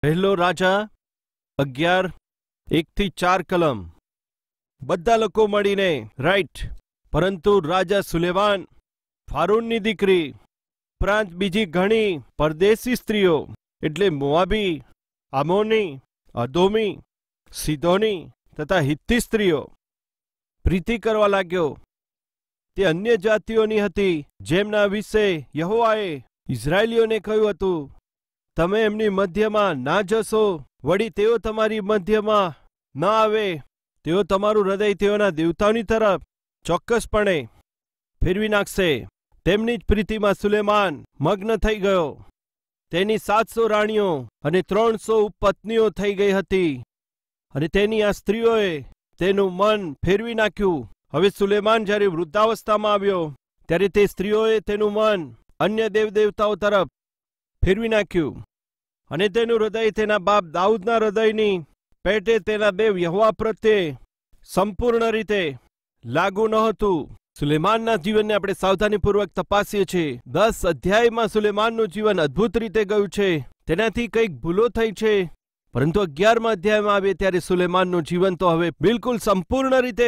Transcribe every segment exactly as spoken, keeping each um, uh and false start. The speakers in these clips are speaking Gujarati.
પહેલો રાજા અગિયાર એક થી ચાર કલમ. બધા લોકો મળીને રાઈટ. પરંતુ રાજા સુલેમાન ફારૂનની દીકરી ઉપરાંત બીજી ઘણી પરદેશી સ્ત્રીઓ એટલે મોઆબી, આમોની, અદોમી, સિદોની તથા હિત્તી સ્ત્રીઓ પ્રીતિ કરવા લાગ્યો. તે અન્ય જાતિઓની હતી જેમના વિશે યહોવાએ ઇઝરાયેલીઓને કહ્યું હતું, તમે એમની મધ્યમાં ના જશો, વળી તેઓ તમારી મધ્યમાં ન આવે. તેઓ તમારું હૃદય તેઓના દેવતાઓની તરફ ચોક્કસપણે ફેરવી નાખશે. તેમની જ પ્રીતિમાં સુલેમાન મગ્ન થઈ ગયો. તેની સાતસો રાણીઓ અને ત્રણસો ઉપપત્નીઓ થઈ ગઈ હતી, અને તેની આ સ્ત્રીઓએ તેનું મન ફેરવી નાખ્યું. હવે સુલેમાન જ્યારે વૃદ્ધાવસ્થામાં આવ્યો ત્યારે તે સ્ત્રીઓએ તેનું મન અન્ય દેવદેવતાઓ તરફ ફેરવી નાખ્યું, અને તેનું હૃદય તેના બાપ દાઉદના હૃદયની પેટે તેના દેવ યહોવા પ્રત્યે સંપૂર્ણ રીતે લાગુ ન હતું. સુલેમાનના જીવનને આપણે સાવધાનીપૂર્વક તપાસીએ છીએ. દસ અધ્યાયમાં સુલેમાનનું જીવન અદ્ભુત રીતે ગયું છે. તેનાથી કંઈક ભૂલો થઈ છે, પરંતુ અગિયારમા અધ્યાયમાં આવે ત્યારે સુલેમાનનું જીવન તો હવે બિલકુલ સંપૂર્ણ રીતે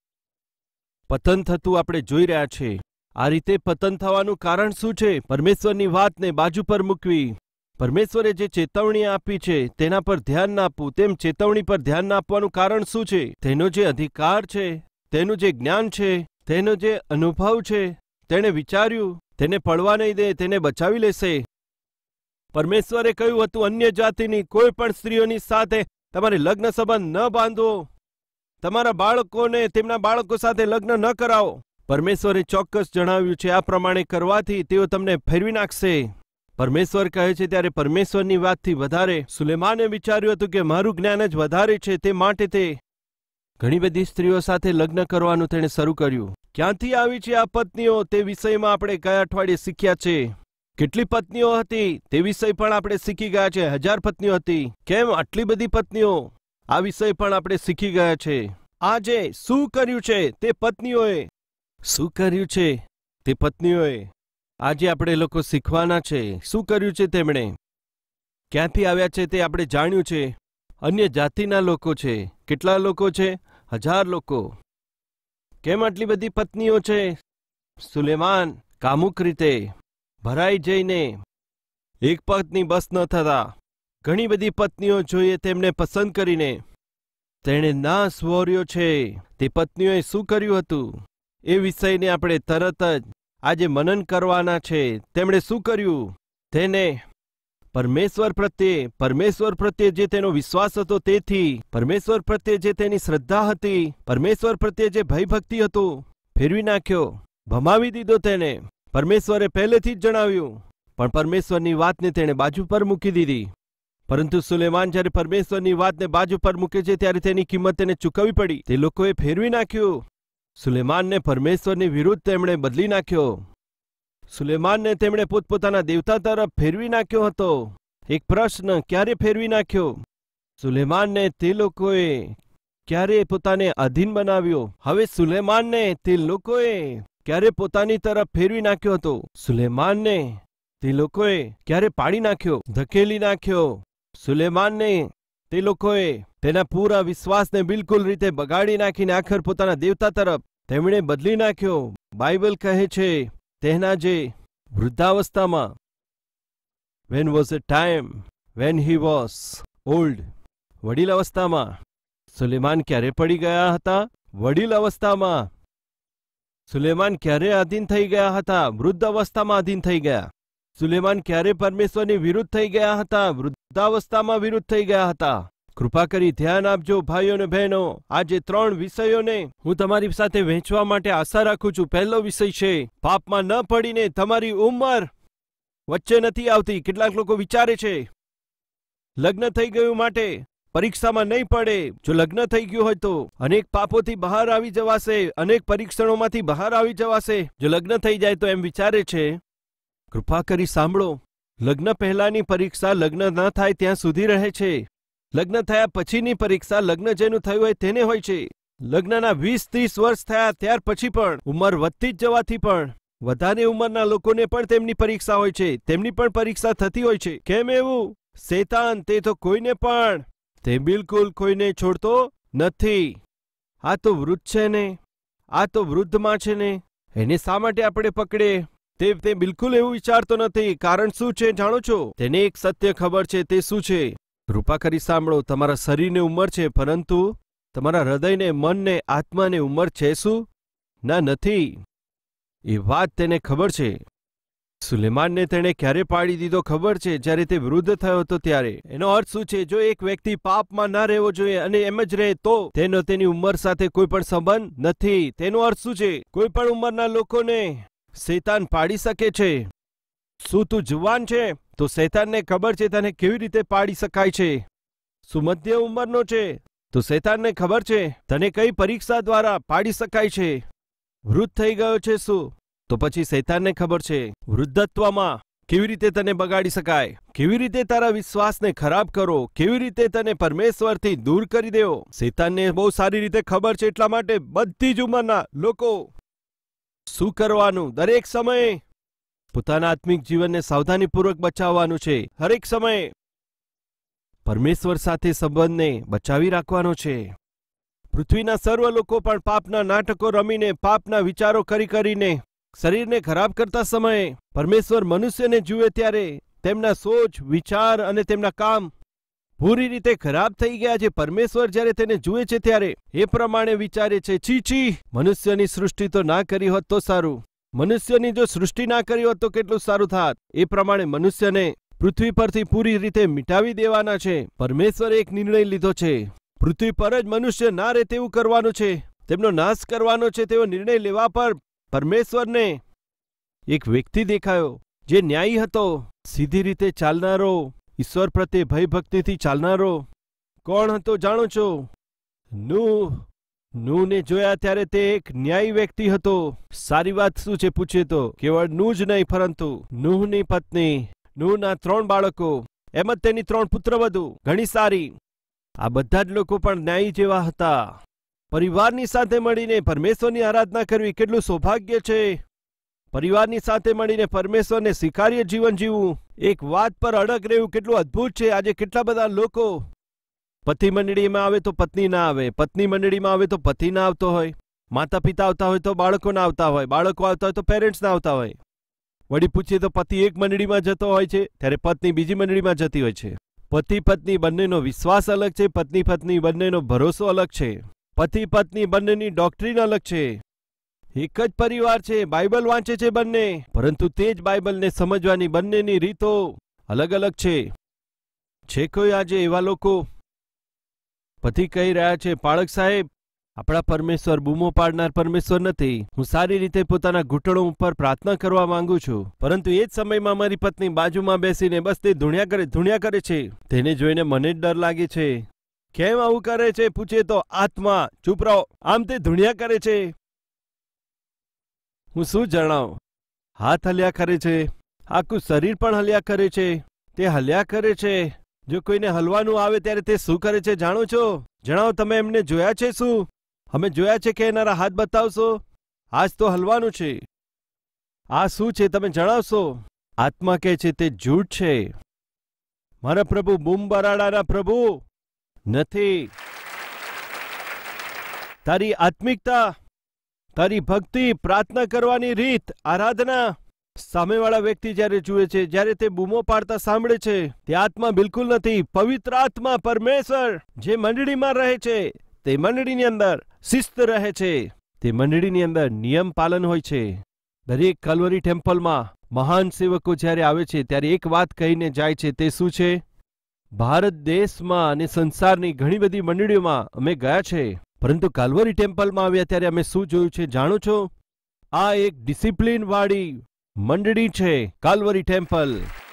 પતન થતું આપણે જોઈ રહ્યા છે. આ રીતે પતન થવાનું કારણ શું છે? પરમેશ્વરની વાતને બાજુ પર મૂકવી. પરમેશ્વરે જે ચેતવણી આપી છે તેના પર ધ્યાન ના આપવું. તેમ ચેતવણી પર ધ્યાન ના આપવાનું કારણ શું છે? તેનો જે અધિકાર છે, તેનું જે જ્ઞાન છે, તેનો જે અનુભવ છે, તેણે વિચાર્યું તેને પડવા નહીં દે, તેને બચાવી લેશે. પરમેશ્વરે કહ્યું હતું, અન્ય જાતિની કોઈ પણ સ્ત્રીઓની સાથે તમારે લગ્ન સંબંધ ન બાંધવો, તમારા બાળકોને તેમના બાળકો સાથે લગ્ન ન કરાવો. પરમેશ્વરે ચોક્કસ જણાવ્યું છે આ પ્રમાણે કરવાથી તેઓ તમને ફેરવી નાખશે. પરમેશ્વર કહે છે ત્યારે પરમેશ્વરની વાતથી વધારે સુલેમાને વિચાર્યું હતું કે મારું જ્ઞાન જ વધારે છે, તે માટે તે ઘણી બધી સ્ત્રીઓ સાથે લગ્ન કરવાનું તેણે શરૂ કર્યું. ક્યાંથી આવી છે આ પત્નીઓ તે વિષયમાં આપણે ગયા અઠવાડિયે શીખ્યા છે. કેટલી પત્નીઓ હતી તે વિષય પણ આપણે શીખી ગયા છે. હજાર પત્નીઓ હતી. કેમ આટલી બધી પત્નીઓ? આ વિષય પણ આપણે શીખી ગયા છે. આજે શું કર્યું છે તે પત્નીઓએ? શું કર્યું છે તે પત્નીઓએ? આજે આપણે લોકો શીખવાના છે. શું કર્યું છે તેમણે? ક્યાંથી આવ્યા છે તે આપણે જાણ્યું છે. અન્ય જાતિના લોકો છે. કેટલા લોકો છે? હજાર લોકો. કેમ આટલી બધી પત્નીઓ છે? સુલેમાન કામુક રીતે ભરાઈ જઈને એક પત્ની બસ ન થતા ઘણી બધી પત્નીઓ જોઈએ તેમને પસંદ કરીને તેણે નાશ વર્યો છે. તે પત્નીઓએ શું કર્યું હતું એ વિષયને આપણે તરત જ આજે મનન કરવાના છે. તેમણે શું કર્યું? તેને પરમેશ્વર પ્રત્યે પરમેશ્વર પ્રત્યે જે તેનો વિશ્વાસ હતો, તેથી પરમેશ્વર પ્રત્યે જે તેની શ્રદ્ધા હતી, પરમેશ્વર પ્રત્યે જે ભયભક્તિ હતું, ફેરવી નાખ્યો, ભમાવી દીધો તેને. પરમેશ્વરે પહેલેથી જ જણાવ્યું, પણ પરમેશ્વરની વાતને તેણે બાજુ પર મૂકી દીધી. પરંતુ સુલેમાન જ્યારે પરમેશ્વરની વાતને બાજુ પર મૂકે છે ત્યારે તેની કિંમત તેને ચૂકવવી પડી. તે લોકોએ ફેરવી નાખ્યું. સુલેમાનને પરમેશ્વરની વિરુદ્ધ તેમણે બદલી નાખ્યો. સુલેમાનને તેમણે પોતપોતાના દેવતા તરફ ફેરવી નાખ્યો હતો. એક પ્રશ્ન, ક્યારે ફેરવી નાખ્યો? સુલેમાનને તે લોકોએ ક્યારે પોતાને અધીન બનાવ્યો? હવે સુલેમાનને તે લોકોએ ક્યારે પોતાની તરફ ફેરવી નાખ્યો હતો? સુલેમાનને તે લોકોએ ક્યારે પાડી નાખ્યો, ધકેલી નાખ્યો? સુલેમાનને તે લોકોએ તેના પૂરા વિશ્વાસને બિલકુલ રીતે બગાડી નાખીને આખર પોતાના દેવતા તરફ તેમણે બદલી નાખ્યો. બાઇબલ કહે છે તેના જે વૃદ્ધાવસ્થામાં when was a time when he was old, વડીલ અવસ્થામાં સુલેમાન ક્યારે પડી ગયા હતા? વડીલ અવસ્થામાં. સુલેમાન ક્યારે આધીન થઈ ગયા હતા? વૃદ્ધ અવસ્થામાં આધીન થઈ ગયા. સુલેમાન ક્યારે પરમેશ્વરની વિરુદ્ધ થઈ ગયા હતા? વૃદ્ધાવસ્થામાં વિરુદ્ધ થઈ ગયા હતા. કૃપા કરી ધ્યાન આપજો ભાઈઓ અને બહેનો. આજે ત્રણ વિષયોને હું તમારી સાથે વહેંચવા માટે આશા રાખું છું. પહેલો વિષય છે પાપમાં ન પડીને તમારી ઉંમર વચ્ચે નથી આવતી. કેટલાક લોકો વિચારે છે લગ્ન થઈ ગયું માટે પરીક્ષામાં નહીં પડે. જો લગ્ન થઈ ગયું હોય તો અનેક પાપોથી બહાર આવી જવાશે, અનેક પરીક્ષણોમાંથી બહાર આવી જવાશે. જો લગ્ન થઈ જાય તો એમ વિચારે છે. કૃપા કરી સાંભળો, લગ્ન પહેલાની પરીક્ષા લગ્ન ન થાય ત્યાં સુધી રહે છે. લગ્ન થયા પછીની પરીક્ષા લગ્ન જેનું થયું હોય તેને હોય છે. લગ્નના વીસ ત્રીસ વર્ષ થયા ત્યાર પછી પણ ઉંમર વધતી જ જવાથી પણ વધારે ઉંમરના લોકોને પણ તેમની પરીક્ષા હોય છે. તેમની પણ પરીક્ષા થતી હોય છે. કેમ એવું? શેતાન તે તો કોઈને પણ તે બિલકુલ કોઈને છોડતો નથી. આ તો વૃદ્ધ છે ને, આ તો વૃદ્ધમાં છે ને, એને શા માટે આપણે પકડે? તે તે બિલકુલ એવું વિચારતો નથી. કારણ શું છે જાણો છો? તેને એક સત્ય ખબર છે. તે શું છે? કૃપા કરી સાંભળો. તમારા શરીરને ઉંમર છે, પરંતુ તમારા હૃદયને, મનને, આત્માને ઉંમર છે શું? ના, નથી. એ વાત તેને ખબર છે. સુલેમાનને તેણે ક્યારે પાડી દીધો ખબર છે? જ્યારે તે વૃદ્ધ થયો હતો ત્યારે. એનો અર્થ શું છે? જો એક વ્યક્તિ પાપમાં ના રહેવો જોઈએ અને એમ જ રહે તો તેનો તેની ઉંમર સાથે કોઈ પણ સંબંધ નથી. તેનો અર્થ શું છે? કોઈ પણ ઉંમરના લોકોને શેતાન પાડી શકે છે. શું તું જુવાન છે તો શેતાનને ખબર છે તને કેવી રીતે પાડી શકાય છે? શું મધ્ય ઉંમરનો છે તો શેતાનને ખબર છે તને કઈ પરીક્ષા દ્વારા પાડી શકાય છે? વૃદ્ધ થઈ ગયો છે શું તો પછી શૈતાનને ખબર છે વૃદ્ધત્વમાં કેવી રીતે તને બગાડી શકાય, કેવી રીતે તારા વિશ્વાસને ખરાબ કરો, કેવી રીતે તને પરમેશ્વરથી દૂર કરી દેવો. શૈતાનને બહુ સારી રીતે ખબર છે. એટલા માટે બધી જ ઉંમરના લોકો શું કરવાનું? દરેક સમયે પોતાના આત્મિક જીવનને સાવધાનીપૂર્વક બચાવવાનું છે. હરેક સમયે પરમેશ્વર સાથે સંબંધને બચાવી રાખવાનો છે. પૃથ્વીના સર્વ લોકો પણ પાપના નાટકો રમીને, પાપના વિચારો કરી કરીને શરીરને ખરાબ કરતા સમયે પરમેશ્વર મનુષ્યને જુએ ત્યારે તેમના સોચ, વિચાર અને તેમના કામ પૂરી રીતે ખરાબ થઈ ગયા છે. પરમેશ્વર જ્યારે તેને જુએ છે ત્યારે એ પ્રમાણે વિચારે છે, છી છી, મનુષ્યની સૃષ્ટિ તો ના કરી હોત તો સારું. મનુષ્યની જો સૃષ્ટિ ના કરી હોત તો કેટલું સારું થાત. એ પ્રમાણે મનુષ્યને પૃથ્વી પરથી પૂરી રીતે મિટાવી દેવાના છે. પરમેશ્વરે એક નિર્ણય લીધો છે. પૃથ્વી પર જ મનુષ્ય ના રહે તેવું કરવાનું છે. તેમનો નાશ કરવાનો છે. તેવો નિર્ણય લેવા પર પરમેશ્વરને એક વ્યક્તિ દેખાયો જે ન્યાયી હતો, સીધી રીતે ચાલનારો, ઈશ્વર પ્રત્યે ભયભક્તિથી ચાલનારો. કોણ હતો જાણો છો? નૂહ. નૂહને જોયા ત્યારે તે એક ન્યાયી વ્યક્તિ હતો. સારી વાત શું છે પૂછે તો કેવળ નૂહ જ નહીં, પરંતુ નૂહની પત્ની, નૂહના ત્રણ બાળકો, એમ જ તેની ત્રણ પુત્રવધુ ઘણી સારી. આ બધા જ લોકો પણ ન્યાયી જેવા હતા. પરિવારની સાથે મળીને પરમેશ્વરની આરાધના કરવી કેટલું સૌભાગ્ય છે. પરિવારની સાથે મળીને પરમેશ્વરને સ્વીકાર્ય જીવન જીવવું, એક વાત પર અડગ રહેવું કેટલું અદ્ભુત છે. આજે કેટલા બધા લોકો પતિ મંડળીમાં આવે તો પત્ની ના આવે, પત્ની મંડળીમાં આવે તો પતિ ના આવતો હોય, માતા પિતા આવતા હોય તો બાળકો ના આવતા હોય, બાળકો આવતા હોય તો પેરેન્ટ્સ ના આવતા હોય. વળી પૂછીએ તો પતિ એક મંડળીમાં જતો હોય છે ત્યારે પત્ની બીજી મંડળીમાં જતી હોય છે. પતિ પત્ની બંનેનો વિશ્વાસ અલગ છે. પત્ની પત્ની બંનેનો ભરોસો અલગ છે. પતિ પત્ની બંનેની ડોક્ટ્રીન અલગ છે. એક જ પરિવાર છે, બાઇબલ વાંચે છે બંને, પરંતુ તે જ બાઇબલને સમજવાની બંનેની રીતો અલગ અલગ છે. છે કોઈ આજે એવા લોકો? પતિ કહી રહ્યા છે, પાળક સાહેબ, આપણા પરમેશ્વર બૂમો પાડનાર પરમેશ્વર નથી. હું સારી રીતે પોતાના ઘૂંટણો ઉપર પ્રાર્થના કરવા માંગુ છું, પરંતુ એ જ સમયમાં મારી પત્ની બાજુમાં બેસીને બસ તે ધૂણ્યા કરે ધૂણ્યા કરે છે. તેને જોઈને મને જ ડર લાગે છે. કેમ આવું કરે છે પૂછે તો આત્મા, ચૂપ રહો, આમ તે ધૂણ્યા કરે છે. હું શું જણાવું? હાથ હલ્યા કરે છે, આખું શરીર પણ હલ્યા કરે છે. તે હલ્યા કરે છે. જો કોઈને હલવાનું આવે ત્યારે તે શું કરે છે જાણો છો? જણાવો, તમે એમને જોયા છે શું? અમે જોયા છે કે એનારા હાથ બતાવશો? આજ તો હલવાનું છે. આ શું છે તમે જણાવશો? આત્મા કહે છે તે જૂઠ છે. મારા પ્રભુ બૂમ બરાડાના પ્રભુ નથી. તારી આત્મિકતા, તારી ભક્તિ, પ્રાર્થના કરવાની રીત, આરાધના, સામેવાળા વ્યક્તિ જ્યારે જુએ છે, જ્યારે તે બૂમો પાડતા સાંભળે છે, તે આત્મા બિલકુલ નથી. પવિત્ર આત્મા પરમેશ્વર જે મંડળીમાં રહે છે, તે મંડળીની અંદર શિસ્ત રહે છે. તે મંડળીની અંદર નિયમ પાલન હોય છે. દરેક કલ્વરી ટેમ્પલમાં મહાન સેવકો જ્યારે આવે છે ત્યારે એક વાત કહીને જાય છે. તે શું છે? ભારત દેશમાં અને સંસારની ઘણી બધી મંડળીઓમાં અમે ગયા છે, પરંતુ કાલ્વરી ટેમ્પલમાં આવ્યા ત્યારે અમે શું જોયું છે જાણો છો? આ એક ડિસિપ્લિન વાળી મંડળી છે. કાલ્વરી ટેમ્પલ,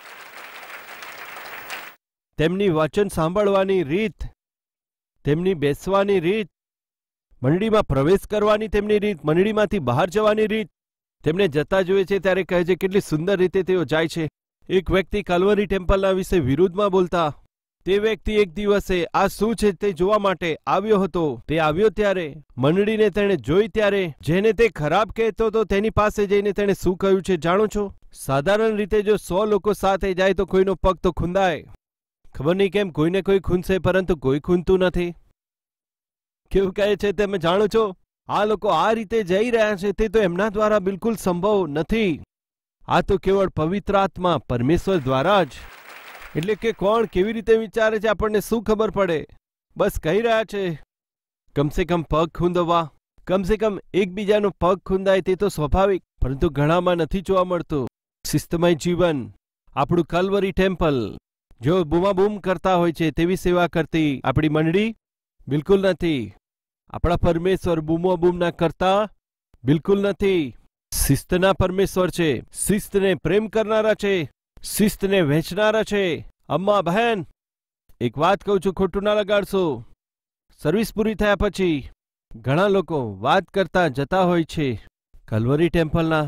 તેમની વચન સાંભળવાની રીત, તેમની બેસવાની રીત, મંડળીમાં પ્રવેશ કરવાની તેમની રીત, મંડળીમાંથી બહાર જવાની રીત, તેમને જતા જોઈએ છે ત્યારે કહે છે કેટલી સુંદર રીતે તેઓ જાય છે. એક વ્યક્તિ કાલ્વરી ટેમ્પલના વિશે વિરુદ્ધમાં બોલતા, તે વ્યક્તિ એક દિવસે આ શું છે તે જોવા માટે આવ્યો હતો. તે આવ્યો ત્યારે મંડળીને તેણે જોઈ ત્યારે જેને તે ખરાબ કહેતો હતો તેની પાસે જઈને તેણે શું કહ્યું છે જાણો છો? સાધારણ રીતે જો સો લોકો સાથે જાય તો કોઈનો પગ તો ખૂંદાય, ખબર નહીં કેમ કોઈને કોઈ ખૂનશે પરંતુ કોઈ ખૂનતું નથી. કેવું કહે છે તમે જાણો છો, આ લોકો આ રીતે જઈ રહ્યા છે તે તો એમના દ્વારા બિલકુલ સંભવ નથી. આ તો કેવળ પવિત્ર આત્મા પરમેશ્વર દ્વારા જ. એટલે કે કોણ કેવી રીતે વિચારે છે આપણને શું ખબર પડે. બસ કહી રહ્યા છે કમસે કમ પગ ખૂંદવા, કમસે કમ એકબીજાનો પગ ખૂંદાય તે તો સ્વાભાવિક, પરંતુ ઘણામાં નથી જોવા મળતું. શિસ્તમય જીવન, આપણું કલ્વરી ટેમ્પલ જો બૂમાબૂમ કરતા હોય છે તેવી સેવા કરતી આપણી મંડળી બિલકુલ નથી. આપણા પરમેશ્વર બૂમાબૂમ ના કરતા બિલકુલ નથી. શિસ્તના પરમેશ્વર છે, શિસ્તને પ્રેમ કરનારા છે, શિસ્તને વહેંચનારા છે. અમ્મા બહેન, એક વાત કહું છું, ખોટું ના લગાડશો. સર્વિસ પૂરી થયા પછી ઘણા લોકો વાત કરતા જતા હોય છે. કલ્વરી ટેમ્પલના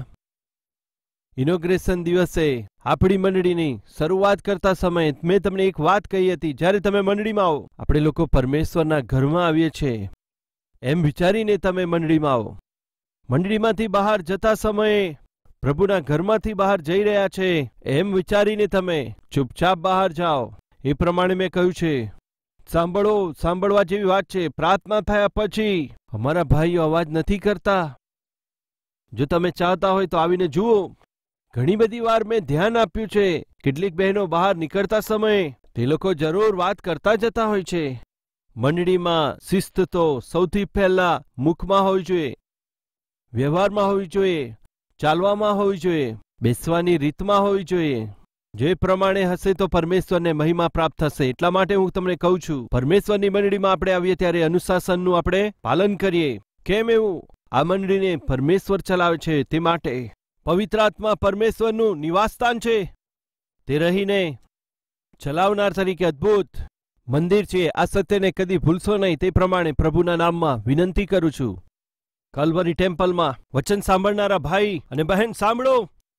ઇનોગ્રેશન દિવસે આપણી મંડળીની શરૂઆત કરતા સમયે મેં તમને એક વાત કહી હતી, જ્યારે તમે મંડળીમાં આવો, આપણે લોકો પરમેશ્વરના ઘરમાં આવીએ છીએ એમ વિચારીને તમે મંડળીમાં આવો. મંડળીમાંથી બહાર જતા સમયે પ્રભુના ઘરમાંથી બહાર જઈ રહ્યા છે એમ વિચારીને તમે ચૂપચાપ બહાર જાઓ. એ પ્રમાણે મેં કહ્યું છે. સાંભળો, સાંભળવા જેવી વાત છે. પ્રાર્થના થયા પછી અમારા ભાઈઓ અવાજ નથી કરતા. જો તમે ચાહતા હોય તો આવીને જુઓ. ઘણી બધી વાર મેં ધ્યાન આપ્યું છે, કેટલીક બહેનો બહાર નીકળતા સમયે તે લોકો જરૂર વાત કરતા જતા હોય છે. મંડળીમાં શિસ્ત તો સૌથી પહેલા મુખમાં હોવી જોઈએ, વ્યવહારમાં હોવી જોઈએ, ચાલવામાં હોવી જોઈએ, બેસવાની રીતમાં હોવી જોઈએ. જે પ્રમાણે હશે તો પરમેશ્વરને મહિમા પ્રાપ્ત થશે. એટલા માટે હું તમને કહું છું, પરમેશ્વરની મંડળીમાં આપણે આવીએ ત્યારે અનુશાસનનું આપણે પાલન કરીએ. કેમ એવું? આ મંડળીને પરમેશ્વર ચલાવે છે, તે માટે પવિત્ર આત્મા પરમેશ્વરનું નિવાસસ્થાન છે. તે રહીને ચલાવનાર તરીકે અદ્ભુત મંદિર છે. આ સત્યને કદી ભૂલશો નહીં. તે પ્રમાણે પ્રભુના નામમાં વિનંતી કરું છું. કલ્વરી ટેમ્પલમાં વચન સાંભળનારા ભાઈ અને બહેન સાંભળો.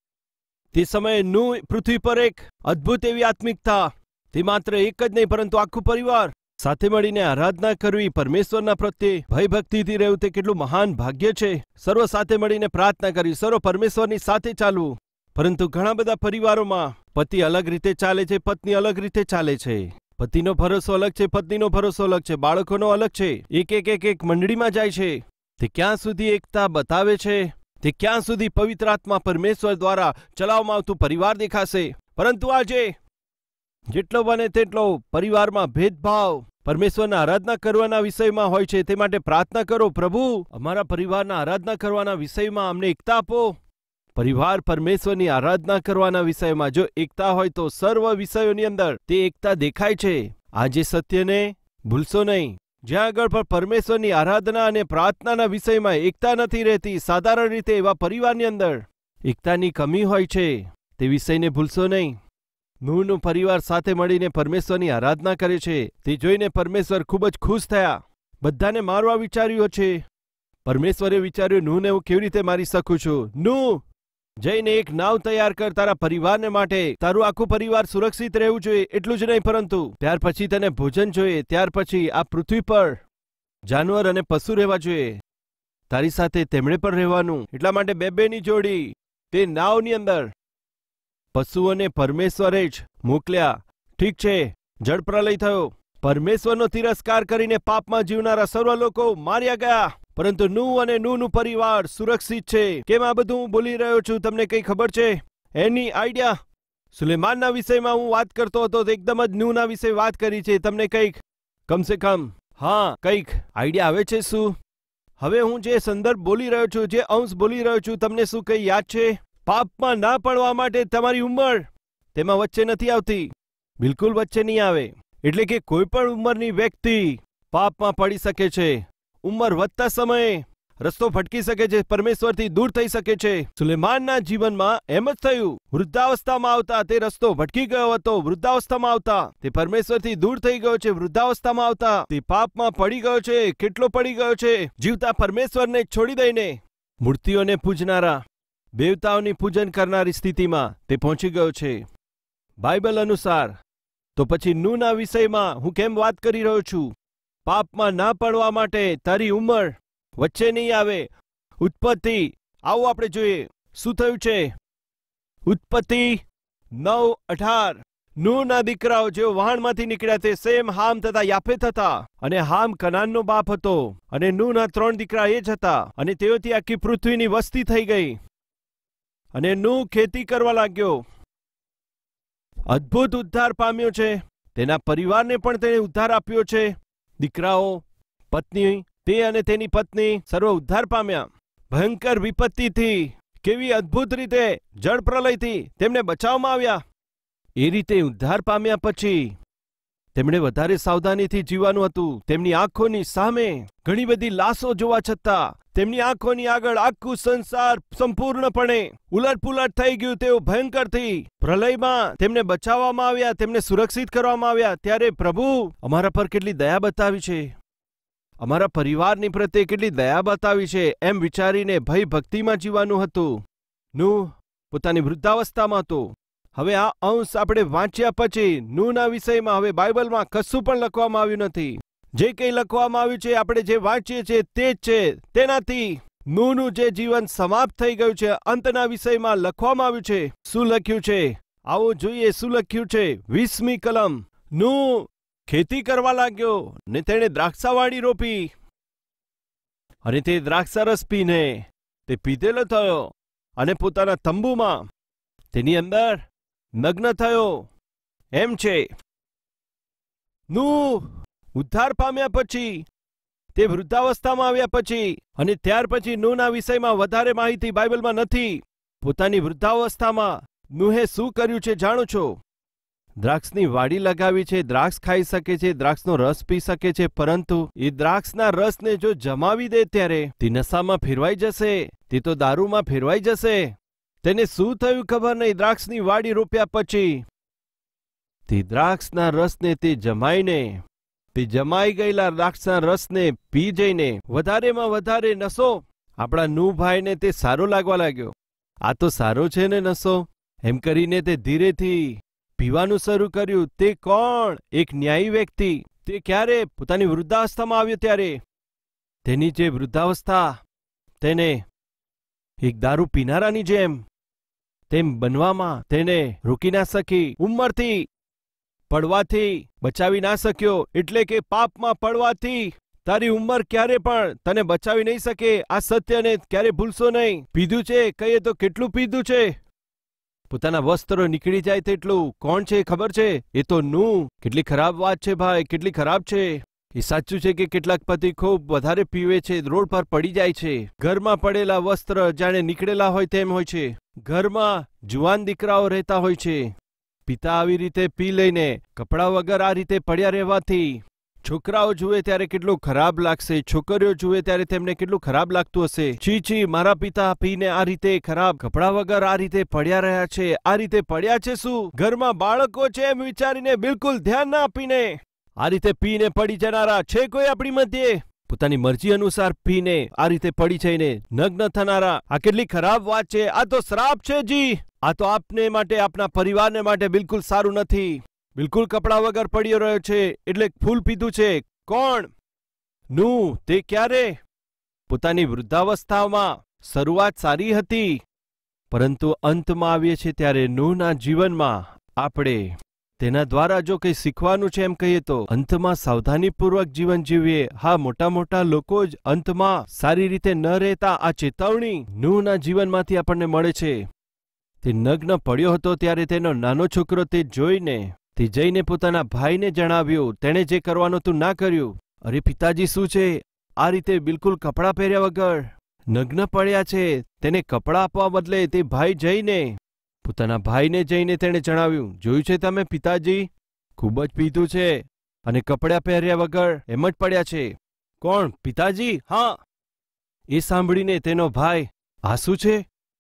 તે સમયે નું પૃથ્વી પર એક અદ્ભુત એવી આત્મિકતા. તે માત્ર એક જ નહીં પરંતુ આખું પરિવાર સાથે મળીને આરાધના કરવી, પરમેશ્વરના પ્રત્યે ભયભક્તિથી રહેવું તે કેટલું મહાન ભાગ્ય છે. સર્વ સાથે મળીને પ્રાર્થના કરવી, સર્વ પરમેશ્વરની સાથે ચાલવું. પરંતુ ઘણા બધા પરિવારોમાં પતિ અલગ રીતે ચાલે છે, પત્ની અલગ રીતે ચાલે છે. પતિનો ભરોસો અલગ છે, પત્નીનો ભરોસો અલગ છે, બાળકોનો અલગ છે. એક એક એક એક મંડળીમાં જાય છે. તે ક્યાં સુધી એકતા બતાવે છે? તે ક્યાં સુધી પવિત્ર આત્મા પરમેશ્વર દ્વારા ચલાવવામાં આવતું પરિવાર દેખાશે? પરંતુ આજે જેટલો બને તેટલો પરિવારમાં ભેદભાવ પરમેશ્વરના આરાધના કરવાના વિષયમાં હોય છે. તે માટે પ્રાર્થના કરો, પ્રભુ અમારા પરિવારના આરાધના કરવાના વિષયમાં અમને એકતા આપો. પરિવાર પરમેશ્વરની આરાધના કરવાના વિષયમાં જો એકતા હોય તો સર્વ વિષયોની અંદર તે એકતા દેખાય છે. આજે સત્યને ભૂલશો નહીં. જ્યાં આગળ પણ પરમેશ્વરની આરાધના અને પ્રાર્થનાના વિષયમાં એકતા નથી રહેતી, સાધારણ રીતે એવા પરિવારની અંદર એકતાની કમી હોય છે. તે વિષયને ભૂલશો નહીં. નૂહનો પરિવાર સાથે મળીને પરમેશ્વરની આરાધના કરે છે. તે જોઈને પરમેશ્વર ખૂબ જ ખુશ થયા. બધાને મારવા વિચાર્યું છે. પરમેશ્વરે વિચાર્યું, નૂહને હું કેવી રીતે મારી શકું છું? નૂહ, જઈને એક નાવ તૈયાર કર તારા પરિવારને માટે. તારું આખું પરિવાર સુરક્ષિત રહેવું જોઈએ. એટલું જ નહીં પરંતુ ત્યાર પછી તને ભોજન જોઈએ. ત્યાર પછી આ પૃથ્વી પર જાનવર અને પશુ રહેવા જોઈએ. તારી સાથે તેમણે પણ રહેવાનું. એટલા માટે બે બેની જોડી તે નાવની અંદર પશુઓને પરમેશ્વરે જ મોકલ્યા. ઠીક છે, જળપ્રલય થયો. પરમેશ્વરનો તિરસ્કાર કરીને પાપમાં જીવનારા સર્વ લોકો માર્યા ગયા. પરંતુ નૂહ અને નૂહનું પરિવાર સુરક્ષિત છે. કેમ આ બધું હું બોલી રહ્યો છું? તમને કઈ ખબર છે એની આઈડિયા? સુલેમાનના વિષયમાં હું વાત કરતો હતો તો એકદમ જ નૂહના વિશે વાત કરી છે. તમને કંઈક કમસે કમ હા કંઈક આઈડિયા આવે છે શું? હવે હું જે સંદર્ભ બોલી રહ્યો છું, જે અંશ બોલી રહ્યો છું, તમને શું કંઈ યાદ છે? પાપમાં ના પડવા માટે તમારી ઉંમર તેમાં વચ્ચે નથી આવતી. બિલકુલ વચ્ચે નહીં આવે. એટલે કે કોઈ પણ ઉંમરની વ્યક્તિ પાપમાં પડી શકે છે. ઉંમર વધતા સમયે રસ્તો ભટકી શકે છે, પરમેશ્વરથી દૂર થઈ શકે છે. સુલેમાનના જીવનમાં એમ જ થયું. વૃદ્ધાવસ્થામાં આવતા તે રસ્તો ભટકી ગયો હતો. વૃદ્ધાવસ્થામાં આવતા તે પરમેશ્વરથી દૂર થઈ ગયો છે. વૃદ્ધાવસ્થામાં આવતા તે પાપમાં પડી ગયો છે. કેટલો પડી ગયો છે? જીવતા પરમેશ્વરને છોડી દઈને મૂર્તિઓને પૂજનારા, દેવતાઓની પૂજન કરનારી સ્થિતિમાં તે પહોંચી ગયો છે. બાઇબલ અનુસાર તો પછી નૂહના વિષયમાં હું કેમ વાત કરી રહ્યો છું? પાપમાં ના પડવા માટે તારી ઉંમર વચ્ચે નહીં આવે. ઉત્પત્તિ આવો આપણે જોઈએ શું થયું છે. ઉત્પત્તિ નવ અઢાર નૂહના દીકરાઓ જેઓ વહાણમાંથી નીકળ્યા તે સેમ, હામ તથા યાફેત હતા. અને હામ કનાનનો બાપ હતો. અને નૂહના ત્રણ દીકરા એ જ હતા. અને તેઓથી આખી પૃથ્વીની વસ્તી થઈ ગઈ. અને નૂહ ખેતી કરવા લાગ્યો. અદ્ભુત ઉદ્ધાર પામ્યો છે. તેના પરિવારને પણ તેણે ઉદ્ધાર આપ્યો છે. દીકરાઓ, પત્ની, તે અને તેની પત્ની સર્વ ઉદ્ધાર પામ્યા. ભયંકર વિપત્તિથી, કેવી અદ્ભુત રીતે જળ પ્રલયથી તેમને બચાવવામાં આવ્યા. એ રીતે ઉદ્ધાર પામ્યા પછી તેમણે વધારે સાવધાનીથી જીવવાનું હતું. તેમની આંખોની સામે ઘણી બધી લાશો જોવા છતાં તેમની આંખોની આગળ આખું સંસાર સંપૂર્ણપણે ઉલટપુલટ થઈ ગયું. તેઓ ભયંકરથી પ્રલયમાં તેમને બચાવવામાં આવ્યા, તેમને સુરક્ષિત કરવામાં આવ્યા. ત્યારે પ્રભુ અમારા પર કેટલી દયા બતાવી છે, અમારા પરિવારની પ્રત્યે કેટલી દયા બતાવી છે, એમ વિચારીને ભય ભક્તિમાં જીવવાનું હતું. નૂહ પોતાની વૃદ્ધાવસ્થામાં હતો. હવે આ અંશ આપણે વાંચ્યા પછી નૂહના વિષયમાં હવે બાઇબલમાં કશું પણ લખવામાં આવ્યું નથી. જે કંઈ લખવામાં આવ્યું છે, આપણે જે વાંચીએ છીએ તે જ છે. તેનાથી નૂહનું જે જીવન સમાપ્ત થઈ ગયું છે, અંતના વિષયમાં લખવામાં આવ્યું છે. શું લખ્યું છે? આવો જોઈએ શું લખ્યું છે. વીસમી કલમ. નૂહ ખેતી કરવા લાગ્યો ને તેણે દ્રાક્ષાવાડી રોપી. અને તે દ્રાક્ષારસ પીને તે પીધેલો થયો અને પોતાના તંબુમાં તેની અંદર નગ્ન થયો. એમ છે. નૂહ ઉદ્ધાર પામ્યા પછી, તે વૃદ્ધાવસ્થામાં આવ્યા પછી, અને ત્યાર પછી નૂહના વિષયમાં વધારે માહિતી બાઇબલમાં નથી. પોતાની વૃદ્ધાવસ્થામાં નૂહે શું કર્યું છે જાણો છો? દ્રાક્ષની વાડી લગાવી છે, દ્રાક્ષ ખાઈ શકે છે, દ્રાક્ષનો રસ પી શકે છે, પરંતુ એ દ્રાક્ષના રસને જો જમાવી દે ત્યારે તે નશામાં ફેરવાઈ જશે, તે તો દારૂમાં ફેરવાઈ જશે. તેને શું થયું ખબર નહીં. દ્રાક્ષની વાડી રોપ્યા પછી તે દ્રાક્ષના રસને તે જમાઈને, તે જમાઈ ગયેલા દ્રાક્ષના રસને પી જઈને વધારેમાં વધારે નશો આપણા નૂહભાઈને તે સારો લાગવા લાગ્યો. આ તો સારો છે ને નશો, એમ કરીને તે ધીરેથી પીવાનું શરૂ કર્યું. તે કોણ? એક ન્યાયી વ્યક્તિ. તે ક્યારે? પોતાની વૃદ્ધાવસ્થામાં આવ્યો ત્યારે. તેની જે વૃદ્ધાવસ્થા તેને એક દારૂ પીનારાની જેમ તેમ બનવામાં તેને રોકી ના શકી. ઉંમરથી પડવાથી બચાવી ના શક્યો. એટલે કે પાપમાં પડવાથી તારી ઉંમર ક્યારે પણ તને બચાવી નહીં શકે. આ સત્યને ક્યારે ભૂલશો નહીં. પીધું છે, કહીએ તો કેટલું પીધું છે? પોતાના વસ્ત્રો નીકળી જાય તેટલું. કોણ છે ખબર છે? એ તો નૂહ. કેટલી ખરાબ વાત છે ભાઈ, કેટલી ખરાબ છે. એ સાચું છે કે કેટલાક પતિ ખૂબ વધારે પીવે છે, રોડ પર પડી જાય છે. ઘરમાં પડેલા વસ્ત્ર જાણે નીકળેલા હોય તેમ હોય છે. ઘરમાં જુવાન દીકરાઓ રહેતા હોય છે. પિતા આવી રીતે પી લઈને કપડાં વગર આ રીતે પડ્યા રહેવાથી છોકરાઓ જુએ ત્યારે કેટલું ખરાબ લાગશે. છોકરીઓ જુએ ત્યારે તેમને કેટલું ખરાબ લાગતું હશે. છી છી, મારા પિતા પીને આ રીતે ખરાબ કપડાં વગર આ રીતે પડ્યા રહ્યા છે. આ રીતે પડ્યા છે શું? ઘરમાં બાળકો છે એમ વિચારીને બિલકુલ ધ્યાન ના આપીને આ રીતે પીને પડી જનારા છે કોઈ આપણી મધ્યે? પોતાની મરજી અનુસાર પીને આ રીતે પડી જઈને નગ્ન થનારા. આ કેટલી ખરાબ વાત છે. આ તો શ્રાપ છે જી. આ તો આપને માટે, આપના પરિવારને માટે બિલકુલ સારું નથી. બિલકુલ કપડા વગર પડ્યો રહ્યો છે, એટલે ફૂલ પીધું છે. કોણ? નૂહ. તે ક્યારે? પોતાની વૃદ્ધાવસ્થામાં. શરૂઆત સારી હતી, પરંતુ અંતમાં આવીએ છીએ ત્યારે નૂહના જીવનમાં આપણે તેના દ્વારા જો કંઈ શીખવાનું છે એમ કહીએ તો અંતમાં સાવધાનીપૂર્વક જીવન જીવીએ. હા, મોટા મોટા લોકો જ અંતમાં સારી રીતે ન રહેતા. આ ચેતવણી નૂહના જીવનમાંથી આપણને મળે છે. તે નગ્ન પડ્યો હતો ત્યારે તેનો નાનો છોકરો તે જોઈને તે જઈને પોતાના ભાઈને જણાવ્યું. તેણે જે કરવાનું હતું ના કર્યું. અરે પિતાજી, શું છે? આ રીતે બિલકુલ કપડાં પહેર્યા વગર નગ્ન પડ્યા છે. તેને કપડાં આપવા બદલે તે ભાઈ જઈને પોતાના ભાઈને જઈને તેણે જણાવ્યું, જોયું છે તમે પિતાજી, ખૂબ જ પીધું છે અને કપડાં પહેર્યા વગર એમ જ પડ્યા છે. કોણ? પિતાજી. હા. એ સાંભળીને તેનો ભાઈ, આ શું છે?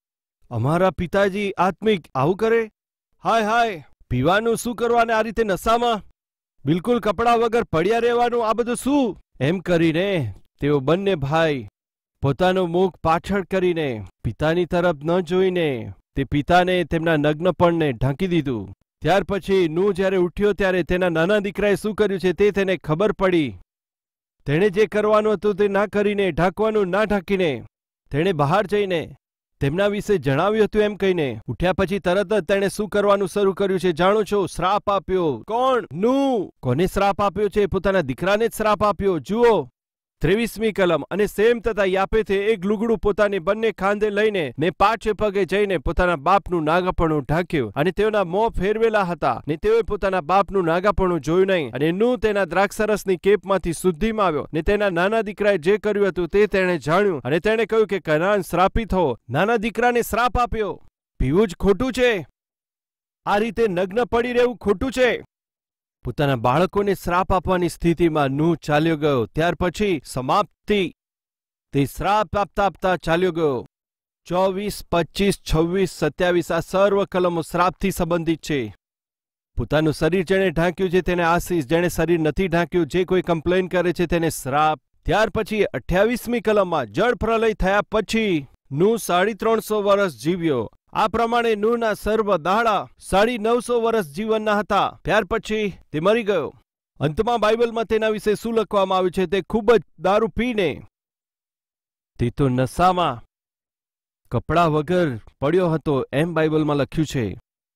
અમારા પિતાજી આત્મિક આવું કરે? હાય હાય, પીવાનું શું કરવાને આ રીતે નશામાં? બિલકુલ કપડાં વગર પડ્યા રહેવાનું, આ બધું શું? એમ કરીને તેઓ બંને ભાઈ પોતાનું મુખ પાછળ કરીને પિતાની તરફ ન જોઈને તે પિતાને તેમના નગ્નપણને ઢાંકી દીધું. ત્યાર પછી નૂહ જ્યારે ઉઠ્યો ત્યારે તેના નાના દીકરાએ શું કર્યું છે તે તેને ખબર પડી. તેણે જે કરવાનું હતું તે ના કરીને, ઢાંકવાનું ના ઢાંકીને તેણે બહાર જઈને તેમના વિશે જણાવ્યું હતું એમ કહીને ઉઠ્યા પછી તરત જ તેણે શું કરવાનું શરૂ કર્યું છે જાણો છો? શ્રાપ આપ્યો. કોણ? નૂહ. કોને શ્રાપ આપ્યો છે? પોતાના દીકરાને જ શ્રાપ આપ્યો. જુઓ ત્રેવીસમી કલમ. અને સેમ તથા યાફેથે એક લુગડું પોતાને બંને ખાંદે લઈને ને પાછે પગે જઈને પોતાના બાપનું નાગાપણું ઢાંક્યું, અને તેઓના મોં ફેરવેલા હતા, ને તેઓએ પોતાના બાપનું નાગાપણું જોયું નહીં. અને નૂહ તેના દ્રાક્ષરસની કેપમાંથી શુદ્ધિમાં આવ્યો, ને તેના નાના દીકરાએ જે કર્યું હતું તે તેણે જાણ્યું, અને તેણે કહ્યું કે કનાન શ્રાપિત હો. નાના દીકરાને શ્રાપ આપ્યો. પીવું જ ખોટું છે. આ રીતે નગ્ન પડી રહેવું ખોટું છે. પોતાના બાળકોને શ્રાપ આપવાની સ્થિતિમાં નૂહ ચાલ્યો ગયો. ત્યાર પછી સમાપ્તિ. તે શ્રાપ આપતા આપતા ચાલ્યો ગયો. ચોવીસ, પચીસ, છવ્વીસ, સત્યાવીસ આ સર્વ કલમો શ્રાપથી સંબંધિત છે. પોતાનું શરીર જેણે ઢાંક્યું છે તેને આશીષ, જેણે શરીર નથી ઢાંક્યું, જે કોઈ કમ્પ્લેન કરે છે તેને શ્રાપ. ત્યાર પછી અઠ્યાવીસમી કલમમાં જળ પ્રલય થયા પછી નૂહ સાડી ત્રણસો વર્ષ જીવ્યો. આ પ્રમાણે નૂહના સર્વ દાડા સાડી નવસો વર્ષ જીવનના હતા. ત્યાર પછી તે મરી ગયો. અંતમાં બાઇબલમાં તેના વિશે શું લખવામાં આવ્યું છે? તે ખૂબ જ દારૂ પીને તે તો નશામાં કપડા વગર પડ્યો હતો એમ બાઇબલમાં લખ્યું છે.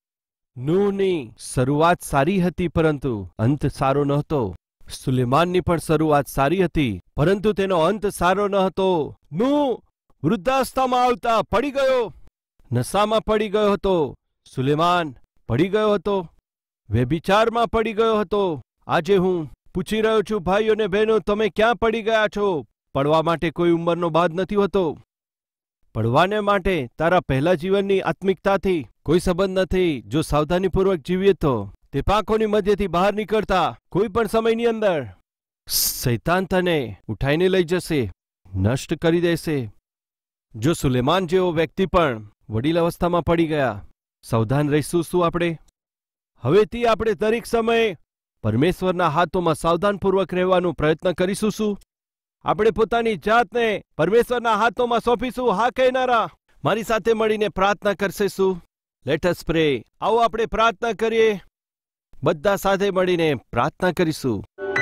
નૂહની શરૂઆત સારી હતી પરંતુ અંત સારો ન હતો. સુલેમાનની પણ શરૂઆત સારી હતી પરંતુ તેનો અંત સારો ન હતો. નૂહ વૃદ્ધાવસ્થામાં આવતા પડી ગયો. નશામાં પડી ગયો હતો. સુલેમાન પડી ગયો હતો. વ્યભિચારમાં પડી ગયો હતો. આજે હું પૂછી રહ્યો છું ભાઈઓ ને બહેનો, તમે ક્યાં પડી ગયા છો? પડવા માટે કોઈ ઉંમરનો બાદ નથી હોતો. પડવાને માટે તારા પહેલા જીવનની આત્મિકતાથી કોઈ સંબંધ નથી. જો સાવધાનીપૂર્વક જીવીએ તો તે પાંખોની મધ્યથી બહાર નીકળતા કોઈ પણ સમયની અંદર શૈતાન તને ઉઠાઈને લઈ જશે, નષ્ટ કરી દેશે. જો સુલેમાન જેવો વ્યક્તિ પણ વડીલ અવસ્થામાં પડી ગયા, સાવધાન રહીશું શું આપણે? હવેથી આપણે દરેક સમયે પરમેશ્વરના હાથોમાં સાવધાનપૂર્વક રહેવાનો પ્રયત્ન કરીશું શું? આપણે પોતાની જાતને પરમેશ્વરના હાથોમાં સોંપીશું? હા કહેનારા મારી સાથે મળીને પ્રાર્થના કરશે શું? Let us pray. આવો આપણે પ્રાર્થના કરીએ. બધા સાથે મળીને પ્રાર્થના કરીશું.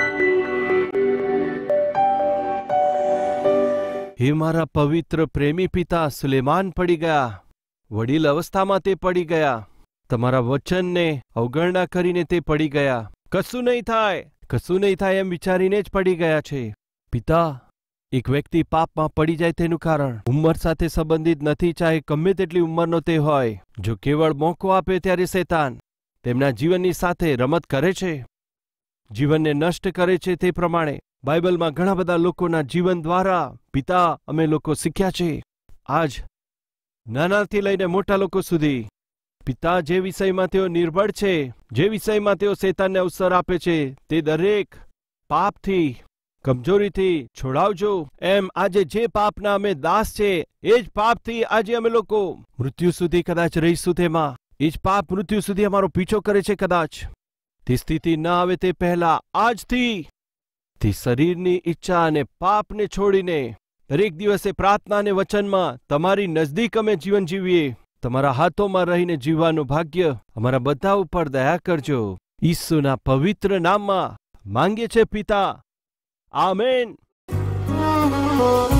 હે મારા પવિત્ર પ્રેમી પિતા, સુલેમાન પડી ગયા. વડીલ અવસ્થામાં તે પડી ગયા. તમારા વચનને અવગણના કરીને તે પડી ગયા. કશું નહીં થાય, કશું નહીં થાય એમ વિચારીને જ પડી ગયા છે. પિતા, એક વ્યક્તિ પાપમાં પડી જાય તેનું કારણ ઉંમર સાથે સંબંધિત નથી, ચાહે ગમે તેટલી ઉંમરનો તે હોય. જો કેવળ મોકો આપે ત્યારે શૈતાન તેમના જીવનની સાથે રમત કરે છે, જીવનને નષ્ટ કરે છે. તે પ્રમાણે બાઇબલમાં ઘણા બધા લોકોના જીવન દ્વારા પિતા અમે લોકો શીખ્યા છે. આજ નાનાથી લઈને મોટા લોકો સુધી પિતા જે વિષયમાં તેઓ નિર્બળ છે, જે વિષયમાં તેઓ શૈતાનને અવસર આપે છે, તે દરેક પાપથી, કમજોરીથી છોડાવજો. એમ આજે જે પાપના અમે દાસ છે એ જ પાપથી આજે અમે લોકો મૃત્યુ સુધી કદાચ રહીશું. તેમાં એ જ પાપ મૃત્યુ સુધી અમારો પીછો કરે છે. કદાચ તે સ્થિતિ ન આવે તે પહેલા આજથી તે શરીરની ઈચ્છા અને પાપને છોડીને દરેક દિવસે પ્રાર્થના અને વચનમાં તમારી નજદીક અમે જીવન જીવીએ. તમારા હાથોમાં રહીને જીવવાનું ભાગ્ય અમારા બધા ઉપર દયા કરજો. ઈસુના પવિત્ર નામમાં માંગીએ છે પિતા. આમેન.